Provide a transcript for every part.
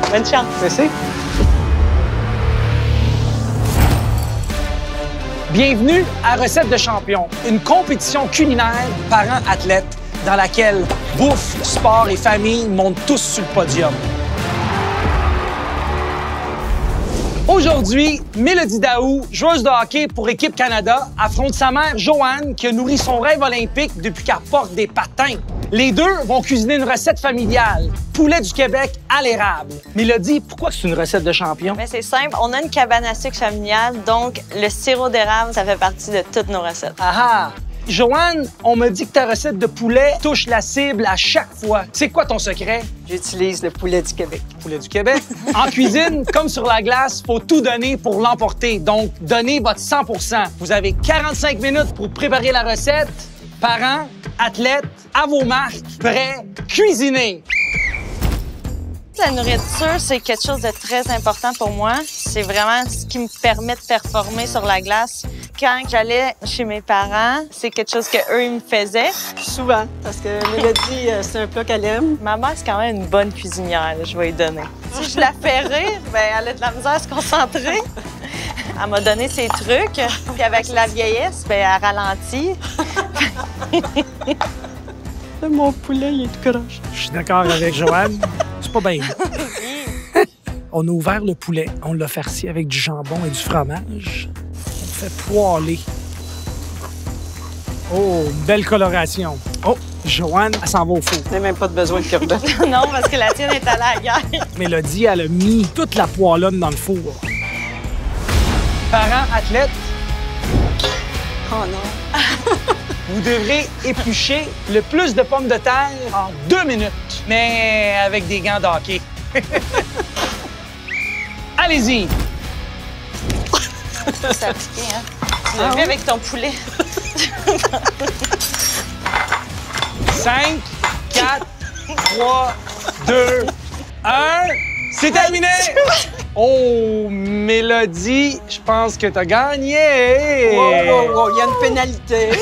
Bonne chance. Merci. Bienvenue à Recettes de champion, une compétition culinaire parents-athlètes dans laquelle bouffe, sport et famille montent tous sur le podium. Aujourd'hui, Mélodie Daou, joueuse de hockey pour Équipe Canada, affronte sa mère Joanne qui a nourri son rêve olympique depuis qu'elle porte des patins. Les deux vont cuisiner une recette familiale, poulet du Québec à l'érable. Mélodie, pourquoi c'est une recette de champion? Mais c'est simple, on a une cabane à sucre familiale, donc le sirop d'érable, ça fait partie de toutes nos recettes. Ah ah! Joanne, on me dit que ta recette de poulet touche la cible à chaque fois. C'est quoi ton secret? J'utilise le poulet du Québec. Poulet du Québec. En cuisine, comme sur la glace, faut tout donner pour l'emporter. Donc, donnez votre 100 %. Vous avez 45 minutes pour préparer la recette. Parents, athlètes, à vos marques, prêts, cuisinez! La nourriture, c'est quelque chose de très important pour moi. C'est vraiment ce qui me permet de performer sur la glace. Quand j'allais chez mes parents, c'est quelque chose qu'eux, ils me faisaient. Souvent, parce que Mélodie, c'est un plat qu'elle aime. Ma mère, c'est quand même une bonne cuisinière, là, je vais lui donner. Si je la fais rire, ben elle a de la misère à se concentrer. Elle m'a donné ses trucs, puis avec la vieillesse, ben elle ralentit. Mon poulet, il est tout croche. Je suis d'accord avec Joanne. C'est pas bien. On a ouvert le poulet, on l'a farci avec du jambon et du fromage. On fait poêler. Oh, une belle coloration. Oh, Joanne, elle s'en va au four. Je n'ai même pas de besoin de cure-dent. Non, parce que la tienne est allée à la guerre. Mélodie, elle a mis toute la poêlonne dans le four. Parents, athlètes, Oh non. vous devrez éplucher le plus de pommes de terre en 2 minutes, mais avec des gants de hockey. Allez-y! Ça a piqué, hein? Tu l'as vu avec ton poulet. 5, 4, 3, 2, 1. C'est terminé! Oh, Mélodie, je pense que t'as gagné! Wow, wow, wow, il y a une pénalité.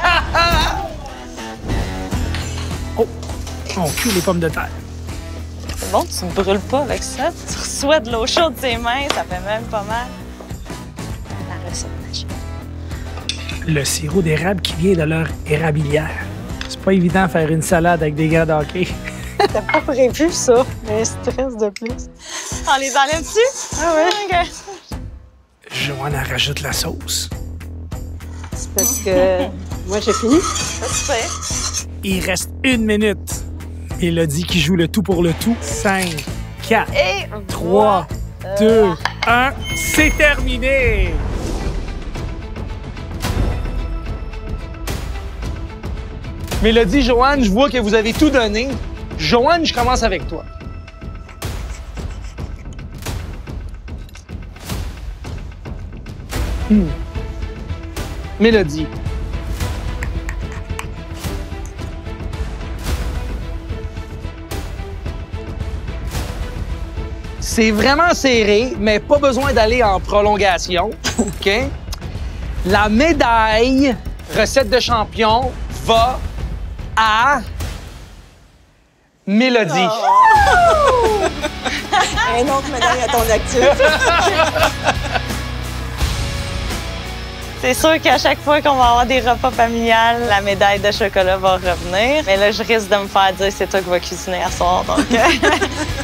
Oh, on cuit les pommes de terre. C'est bon, tu ne brûles pas avec ça. Tu reçois de l'eau chaude de tes mains, ça fait même pas mal. La recette magique. Le sirop d'érable qui vient de leur érablière. C'est pas évident de faire une salade avec des gants de hockey. T'as pas prévu ça, mais stress de plus. On les enlève-tu? Ah ouais? OK. Joanne, elle rajoute la sauce. C'est parce que moi, j'ai fini. Ça se fait. Il reste 1 minute. Mélodie qui joue le tout pour le tout. 5, 4, Et 3, 2, 1. C'est terminé! Mélodie, Joanne, je vois que vous avez tout donné. Joanne, je commence avec toi. Mélodie. C'est vraiment serré, mais pas besoin d'aller en prolongation. OK? La médaille recette de champion va à Mélodie. Un autre médaille à ton actif. C'est sûr qu'à chaque fois qu'on va avoir des repas familiales, la médaille de chocolat va revenir. Mais là, je risque de me faire dire c'est toi qui vas cuisiner à soir. Donc,